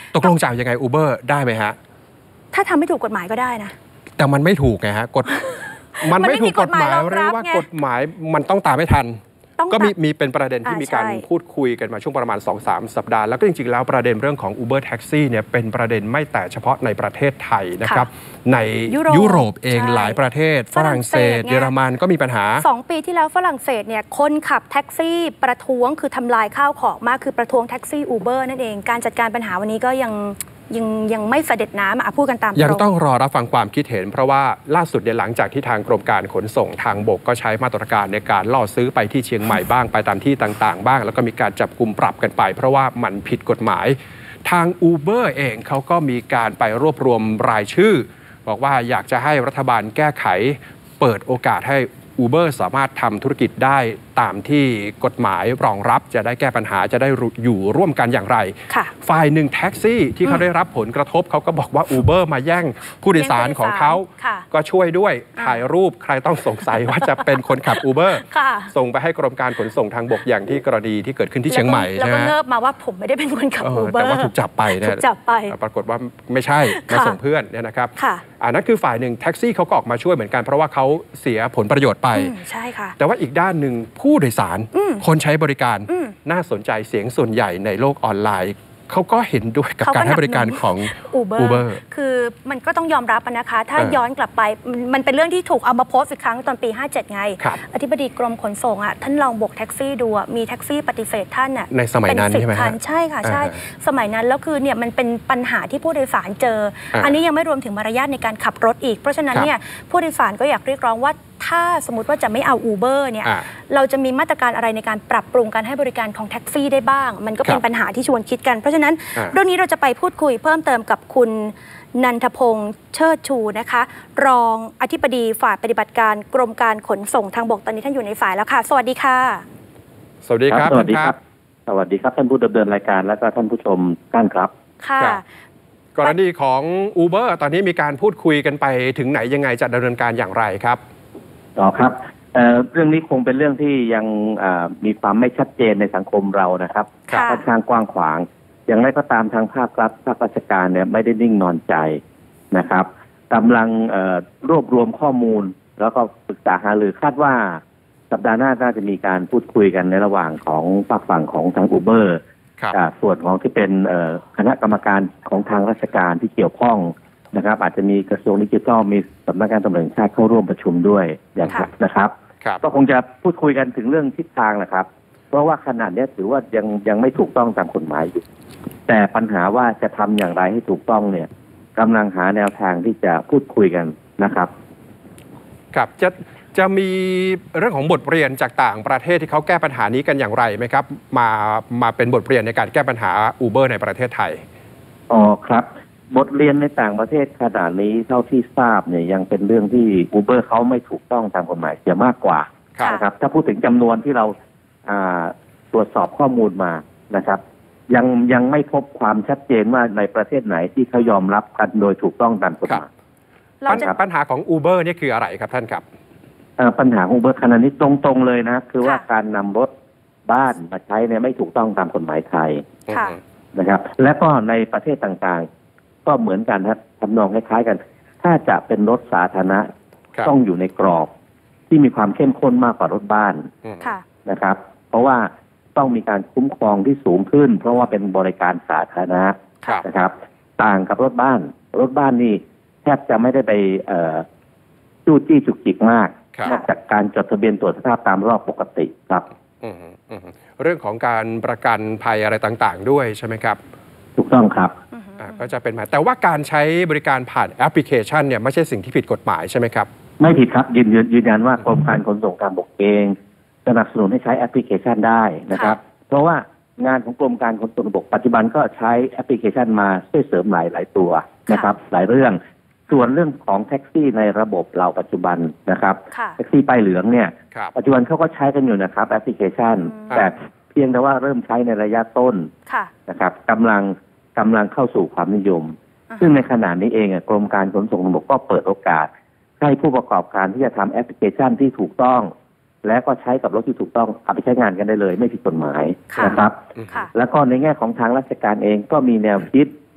ตกลงจะยังไง Uber ได้ไหมฮะถ้าทำไม่ถูกกฎหมายก็ได้นะแต่มันไม่ถูกไงฮะมันไม่ถูกกฎหมายเรียกว่ากฎหมายมันต้องตามไม่ทันก็มีเป็นประเด็นที่มีการพูดคุยกันมาช่วงประมาณ 2-3 สัปดาห์แล้วก็จริงๆแล้วประเด็นเรื่องของ Uber Taxi เนี่ยเป็นประเด็นไม่แต่เฉพาะในประเทศไทยนะครับในยุโรปเองหลายประเทศฝรั่งเศสเยอรมันก็มีปัญหา 2 ปีที่แล้วฝรั่งเศสเนี่ยคนขับแท็กซี่ประท้วงคือทำลายข้าวของมากคือประท้วงแท็กซี่ Uber นั่นเองการจัดการปัญหาวันนี้ก็ยังไม่เสด็จน้ำพูดกันตามตรงยังต้องรอรับฟังความคิดเห็นเพราะว่าล่าสุดหลังจากที่ทางกรมการขนส่งทางบกก็ใช้มาตรการในการล่อซื้อไปที่เชียงใหม่บ้างไปตามที่ต่างๆบ้างแล้วก็มีการจับกุมปรับกันไปเพราะว่ามันผิดกฎหมายทาง Uber เองเขาก็มีการไปรวบรวมรายชื่อบอกว่าอยากจะให้รัฐบาลแก้ไขเปิดโอกาสให้ Uber สามารถทำธุรกิจได้ตามที่กฎหมายรองรับจะได้แก้ปัญหาจะได้อยู่ร่วมกันอย่างไรฝ่ายหนึ่งแท็กซี่ที่เขาได้รับผลกระทบเขาก็บอกว่า Uber มาแย่งผู้โดยสารของเขาก็ช่วยด้วยถ่ายรูปใครต้องสงสัยว่าจะเป็นคนขับ Uber ส่งไปให้กรมการขนส่งทางบกอย่างที่กรณีที่เกิดขึ้นที่เชียงใหม่ใช่ไหมแล้วก็เงิบมาว่าผมไม่ได้เป็นคนขับ Uber แต่ว่าถูกจับไปนะปรากฏว่าไม่ใช่มาส่งเพื่อนเนี่ยนะครับอันนั้นคือฝ่ายหนึ่งแท็กซี่เขาก็ออกมาช่วยเหมือนกันเพราะว่าเขาเสียผลประโยชน์ไปใช่ค่ะแต่ว่าอีกด้านหนึ่งผู้โดยสารคนใช้บริการน่าสนใจเสียงส่วนใหญ่ในโลกออนไลน์เขาก็เห็นด้วยกับการให้บริการของ Uber คือมันก็ต้องยอมรับนะคะถ้าย้อนกลับไปมันเป็นเรื่องที่ถูกเอามาโพสต์อีกครั้งตอนปี 57 ไงอธิบดีกรมขนส่งท่านลองโบกแท็กซี่ดูมีแท็กซี่ปฏิเสธท่านในสมัยนั้นใช่ไหมใช่ค่ะใช่สมัยนั้นแล้วคือเนี่ยมันเป็นปัญหาที่ผู้โดยสารเจออันนี้ยังไม่รวมถึงมารยาทในการขับรถอีกเพราะฉะนั้นเนี่ยผู้โดยสารก็อยากเรียกร้องว่าถ้าสมมติว่าจะไม่เอา Uber เนี่ยเราจะมีมาตรการอะไรในการปรับปรุงการให้บริการของแท็กซี่ได้บ้างมันก็เป็นปัญหาที่ชวนคิดกันเพราะฉะนั้นเรื่องนี้เราจะไปพูดคุยเพิ่มเติมกับคุณนันทพงษ์เชิดชูนะคะรองอธิบดีฝ่ายปฏิบัติการกรมการขนส่งทางบกตอนนี้ท่านอยู่ในสายแล้วค่ะสวัสดีค่ะสวัสดีครับสวัสดีครับสวัสดีครับท่านผู้ดำเนินรายการและก็ท่านผู้ชมท่านครับค่ะกรณีของ Uber ตอนนี้มีการพูดคุยกันไปถึงไหนยังไงจะดำเนินการอย่างไรครับครับเรื่องนี้คงเป็นเรื่องที่ยังมีความไม่ชัดเจนในสังคมเรานะครับค่อนข้างกว้างขวางอย่างไรก็ตามทางภาครัฐภาคราชการเนี่ยไม่ได้นิ่งนอนใจนะครับกำลังรวบรวมข้อมูลแล้วก็ปรึกษาหารือคาดว่าสัปดาห์หน้าน่าจะมีการพูดคุยกันในระหว่างของฝากฝั่งของทาง Uber ส่วนของที่เป็นคณะกรรมการของทางราชการที่เกี่ยวข้องนะครับอาจจะมีกระทรวงดิจิทัลมีสำนักงานตำรวจแห่งชาติเข้าร่วมประชุมด้วยอย่างนะครับก็คงจะพูดคุยกันถึงเรื่องทิศทางนะครับเพราะว่าขนาดนี้ถือว่ายังไม่ถูกต้องตามกฎหมายอยู่แต่ปัญหาว่าจะทำอย่างไรให้ถูกต้องเนี่ยกำลังหาแนวทางที่จะพูดคุยกันนะครับครับจะมีเรื่องของบทเรียนจากต่างประเทศที่เขาแก้ปัญหานี้กันอย่างไรไหมครับมาเป็นบทเรียนในการแก้ปัญหา Uber ในประเทศไทยครับบทเรียนในต่างประเทศขนาดนี้เท่าที่ทราบเนี่ยยังเป็นเรื่องที่ Uber เขาไม่ถูกต้องตามกฎหมายเสียมากกว่านะครับถ้าพูดถึงจำนวนที่เราตรวจสอบข้อมูลมานะครับยังไม่พบความชัดเจนว่าในประเทศไหนที่เขายอมรับกันโดยถูกต้องตามกฎหมายปัญหาของ Uber นี่คืออะไรครับท่านครับปัญหาของ Uber ขณะนี้ตรงๆเลยนะคือว่าการนำรถบ้านมาใช้เนี่ยไม่ถูกต้องตามกฎหมายไทยนะครับและก็ในประเทศต่างๆก็เหมือนกันครับทำนองคล้ายๆกันถ้าจะเป็นรถสาธารณะต้องอยู่ในกรอบที่มีความเข้มข้นมากกว่ารถบ้านนะครับเพราะว่าต้องมีการคุ้มครองที่สูงขึ้นเพราะว่าเป็นบริการสาธารณะนะครับต่างกับรถบ้านนี่แทบจะไม่ได้ไปจู้จี้จุกจิกมากนอกจากการจดทะเบียนตรวจสภาพตามรอบปกติครับเรื่องของการประกันภัยอะไรต่างๆด้วยใช่ไหมครับถูกต้องครับก็จะเป็นแต่ว่าการใช้บริการผ่านแอปพลิเคชันเนี่ยไม่ใช่สิ่งที่ผิดกฎหมายใช่ไหมครับไม่ผิดครับยืนยันว่ากรมการขนส่งทางบกเองสนับสนุนให้ใช้แอปพลิเคชันได้นะครับเพราะว่างานของกรมการขนส่งทางบกปัจจุบันก็ใช้แอปพลิเคชันมาช่วยเสริมหลายตัวนะครับหลายเรื่องส่วนเรื่องของแท็กซี่ในระบบเราปัจจุบันนะครับแท็กซี่ป้ายเหลืองเนี่ยปัจจุบันเขาก็ใช้กันอยู่นะครับแอปพลิเคชันแต่เพียงแต่ว่าเริ่มใช้ในระยะต้นนะครับกำลังเข้าสู่ความนิยมซึ่งในขณะนี้เองกรมการขนส่งทางบกก็เปิดโอกาสให้ผู้ประกอบการที่จะทำแอปพลิเคชันที่ถูกต้องและก็ใช้กับรถที่ถูกต้องเอาไปใช้งานกันได้เลยไม่ผิดกฎหมายนะครับแล้วก็ในแง่ของทางราชการเองก็มีแนวคิด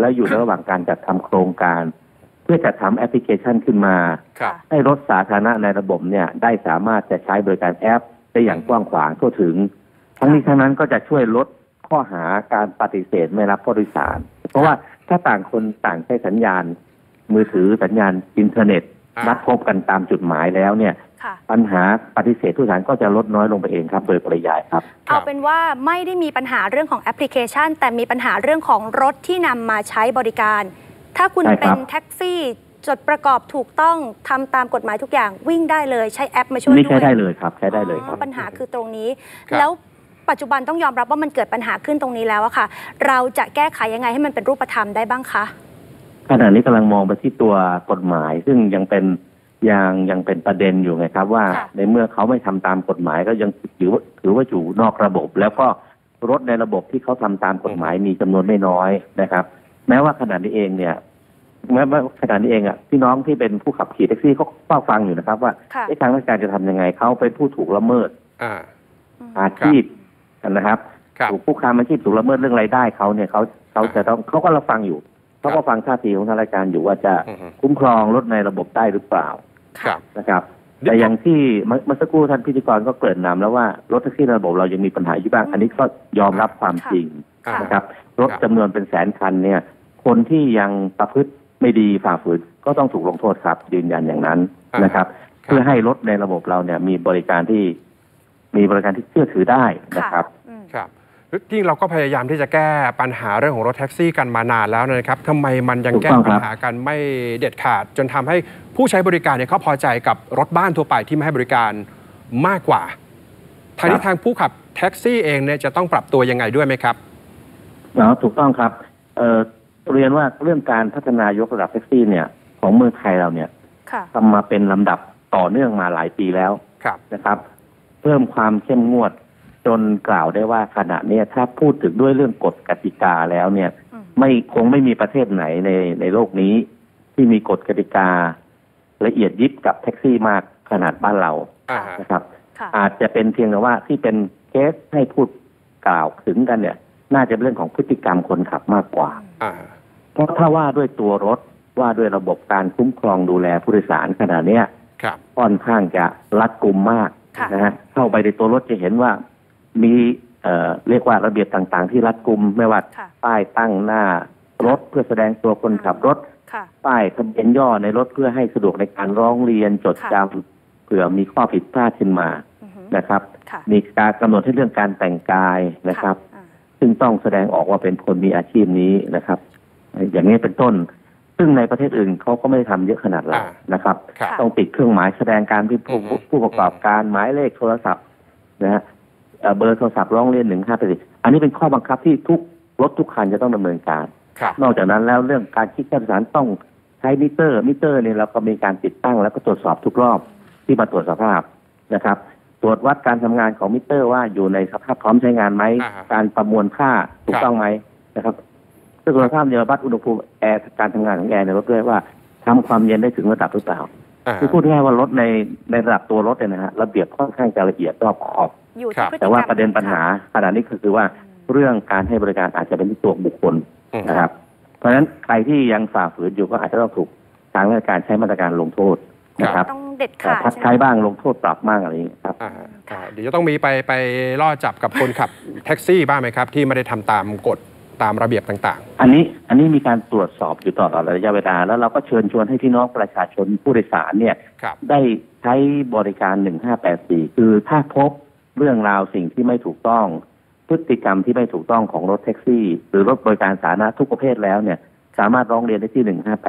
แล้วอยู่ในระหว่างการจัดทำโครงการเพื่อจัดทำแอปพลิเคชันขึ้นมาให้รถสาธารณะในระบบเนี่ยได้สามารถจะใช้บริการแอปได้อย่างกว้างขวางทั่วถึงทั้งนี้ทั้งนั้นก็จะช่วยลดข้อหาการปฏิเสธไม่รับผู้โดยสารเพราะว่าถ้าต่างคนต่างใช้สัญญาณมือถือสัญญาณอินเทอร์เน็ตนัดพบกันตามจุดหมายแล้วเนี่ยปัญหาปฏิเสธผู้โดยสารก็จะลดน้อยลงไปเองครับโดยปริยายครับเอาเป็นว่าไม่ได้มีปัญหาเรื่องของแอปพลิเคชันแต่มีปัญหาเรื่องของรถที่นำมาใช้บริการถ้าคุณเป็นแท็กซี่จดประกอบถูกต้องทำตามกฎหมายทุกอย่างวิ่งได้เลยใช้แอปมาช่วยด้วยใช้ได้เลยครับใช้ได้เลยครับปัญหาคือตรงนี้แล้วปัจจุบันต้องยอมรับว่ามันเกิดปัญหาขึ้นตรงนี้แล้วอะค่ะเราจะแก้ไขยังไงให้มันเป็นรูปธรรมได้บ้างคะขณะนี้กำลังมองไปที่ตัวกฎหมายซึ่งยังเป็นประเด็นอยู่ไงครับว่าในเมื่อเขาไม่ทำตามกฎหมายก็ยังถือว่าอยู่นอกระบบแล้วก็รถในระบบที่เขาทำตามกฎหมายมีจำนวนไม่น้อยนะครับแม้ว่าขณะนี้เองเนี่ยแม้ว่าขณะนี้เองอ่ะพี่น้องที่เป็นผู้ขับขี่แท็กซี่ก็เฝ้าฟังอยู่นะครับว่าทางราชการจะทำยังไงเขาเป็นผู้ถูกละเมิดอาชีพนะครับถูกผู้ค้าอาชีพถูกละเมิดเรื่องรายได้เขาเนี่ยเขาจะต้องเขาก็รับฟังอยู่เขาก็ฟังท่าทีของทางราชการอยู่ว่าจะคุ้มครองรถในระบบได้หรือเปล่านะครับแต่อย่างที่เมื่อสักครู่ท่านพิธีกรก็เกริ่นนำแล้วว่ารถแท็กซี่ในระบบเรายังมีปัญหาอยู่บ้างอันนี้ก็ยอมรับความจริงนะครับรถจำนวนเป็นแสนคันเนี่ยคนที่ยังประพฤติไม่ดีฝ่าฝืนก็ต้องถูกลงโทษครับยืนยันอย่างนั้นนะครับเพื่อให้รถในระบบเราเนี่ยมีบริการที่เชื่อถือได้นะครับครับจริงเราก็พยายามที่จะแก้ปัญหาเรื่องของรถแท็กซี่กันมานานแล้วนะครับทำไมมันยังแก้ปัญหากันไม่เด็ดขาดจนทำให้ผู้ใช้บริการเนี่ยเขาพอใจกับรถบ้านทั่วไปที่ไม่ให้บริการมากกว่าทางนี้ทางผู้ขับแท็กซี่เองเนี่ยจะต้องปรับตัวยังไงด้วยไหมครับถูกต้องครับเรียนว่าเรื่องการพัฒนายกระดับแท็กซี่เนี่ยของเมืองไทยเราเนี่ยทำมาเป็นลำดับต่อเนื่องมาหลายปีแล้วนะครับเพิ่มความเข้มงวดจนกล่าวได้ว่าขณะนี้ถ้าพูดถึงด้วยเรื่องกฎกติกาแล้วเนี่ยคงไม่มีประเทศไหนในโลกนี้ที่มีกฎกติกาละเอียดยิบกับแท็กซี่มากขนาดบ้านเรานะครับอาจจะเป็นเพียงแต่ว่าที่เป็นเคสให้พูดกล่าวถึงกันเนี่ยน่าจะเป็นเรื่องของพฤติกรรมคนขับมากกว่าเพราะถ้าว่าด้วยตัวรถว่าด้วยระบบการคุ้มครองดูแลผู้โดยสารขณะนี้ค่อนข้างจะรัดกุมมากนะฮะเข้าไปในตัวรถจะเห็นว่ามีเรียกว่าระเบียบต่างๆที่รัดกุมไม่ว่าป้ายตั้งหน้ารถเพื่อแสดงตัวคนขับรถป้ายทะเบียนย่อในรถเพื่อให้สะดวกในการร้องเรียนจดจำเผื่อมีข้อผิดพลาดขึ้นมานะครับมีการกำหนดให้เรื่องการแต่งกายนะครับซึ่งต้องแสดงออกว่าเป็นคนมีอาชีพนี้นะครับอย่างนี้เป็นต้นซึ่งในประเทศอื่นเขาก็ไม่ได้ทำเยอะขนาดนั้นนะครับต้องติดเครื่องหมายแสดงการผู้ประกอบการหมายเลขโทรศัพท์นะฮะเบอร์โทรศัพท์ร้องเรียน1580อันนี้เป็นข้อบังคับที่ทุกรถทุกคันจะต้องดำเนินการนอกจากนั้นแล้วเรื่องการคิดค่าโดยสารต้องใช้มิเตอร์เนี่ยเราก็มีการติดตั้งแล้วก็ตรวจสอบทุกรอบที่มาตรวจสภาพนะครับตรวจวัดการทำงานของมิเตอร์ว่าอยู่ในสภาพพร้อมใช้งานไหมการประมวลค่าถูกต้องไหมนะครับตรวจสภาพเนี่ยวัดอุณหภูมิแอร์การทำงานของแอร์ในรถด้วยว่าทำความเย็นได้ถึงระดับหรือเปล่าคือพูดง่ายว่ารถในระดับตัวรถเนี่ยนะฮะระเบียบค่อนข้างจะละเอียดรอบคอบแต่ว่าประเด็นปัญหาขณะนี้คือว่าเรื่องการให้บริการอาจจะเป็นที่ตัวบุคคลนะครับเพราะฉะนั้นใครที่ยังฝ่าฝืนอยู่ก็อาจจะต้องถูกทางราชการใช้มาตรการลงโทษนะครับต้องเด็ดขาดพักใช้บ้างลงโทษปรับบ้างอะไรอย่างนี้ครับเดี๋ยวจะต้องมีไปล่อจับกับคนขับแท็กซี่บ้างไหมครับที่ไม่ได้ทำตามกฎตามระเบียบต่างๆอันนี้มีการตรวจสอบอยู่ตลอดระยะเวลาแล้วเราก็เชิญชวนให้พี่น้องประชาชนผู้โดยสารเนี่ยได้ใช้บริการ1584คือถ้าพบเรื่องราวสิ่งที่ไม่ถูกต้องพฤติกรรมที่ไม่ถูกต้องของรถแท็กซี่หรือรถบริการสาธารณะทุกประเภทแล้วเนี่ยสามารถร้องเรียนได้ที่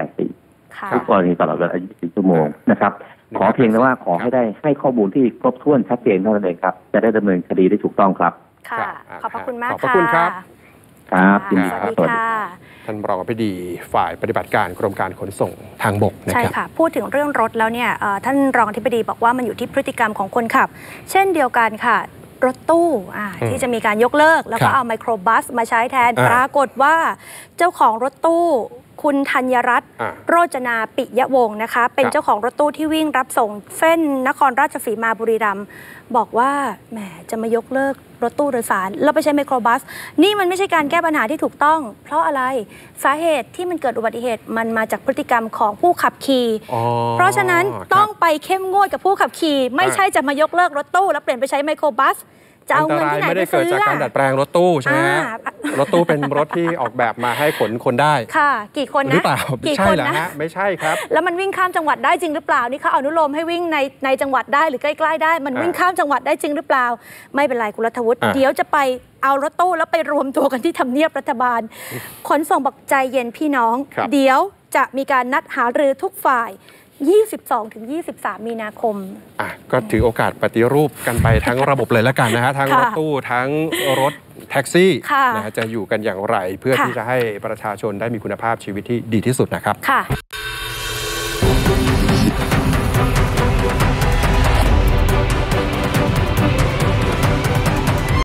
1584ทุกกรณีตลอดเวลา24ชั่วโมงนะครับขอเพียงแต่ว่าขอให้ข้อมูลที่ครบถ้วนชัดเจนเท่านั้นเองครับจะได้ดำเนินคดีได้ถูกต้องครับค่ะขอบพระคุณมากค่ะขอบพระคุณครับครับยินดีครับสวัสดีค่ะท่านรองอธิบดีฝ่ายปฏิบัติการกรมการขนส่งทางบกนะครับใช่ค่ะพูดถึงเรื่องรถแล้วเนี่ยท่านรองอธิบดีบอกว่ามันอยู่ที่พฤติกรรมของคนขับเช่นเดียวกันค่ะรถตู้ที่จะมีการยกเลิกแล้วก็เอาไมโครบัสมาใช้แทนปรากฏว่าเจ้าของรถตู้คุณธัญรัตน์โรจนาปิยวงศ์นะคะเป็นเจ้าของรถตู้ที่วิ่งรับส่งเส้นนครราชสีมาบุรีรัมย์บอกว่าแหมจะมายกเลิกรถตู้โดยสารแล้วไปใช้ไมโครบัสนี่มันไม่ใช่การแก้ปัญหาที่ถูกต้องเพราะอะไรสาเหตุที่มันเกิดอุบัติเหตุมันมาจากพฤติกรรมของผู้ขับขี่เพราะฉะนั้นต้องไปเข้มงวดกับผู้ขับขี่ไม่ใช่จะมายกเลิกรถตู้แล้วเปลี่ยนไปใช้ไมโครบัสจะเอาเงินที่ไหนไปซื้อล่ะไม่ได้เกิดจากการดัดแปลงรถตู้ใช่ไหมฮะรถตู้เป็นรถที่ออกแบบมาให้ขนคนได้ค่ะกี่คนนะหรือเปล่ากี่คนนะไม่ใช่ครับแล้วมันวิ่งข้ามจังหวัดได้จริงหรือเปล่านี่เขาอนุโลมให้วิ่งในจังหวัดได้หรือใกล้ๆได้มันวิ่งข้ามจังหวัดได้จริงหรือเปล่าไม่เป็นไรคุณรัฐวุฒิเดี๋ยวจะไปเอารถตู้แล้วไปรวมตัวกันที่ทำเนียบรัฐบาลขนส่งบอกใจเย็นพี่น้องเดี๋ยวจะมีการนัดหารือทุกฝ่าย22-23 มีนาคมก็ถือโอกาสปฏิรูปกันไปทั้งระบบเลยแล้วกันนะฮะทั้งรถตู้ทั้งรถแท็กซี่นะจะอยู่กันอย่างไรเพื่อที่จะให้ประชาชนได้มีคุณภาพชีวิตที่ดีที่สุดนะครับ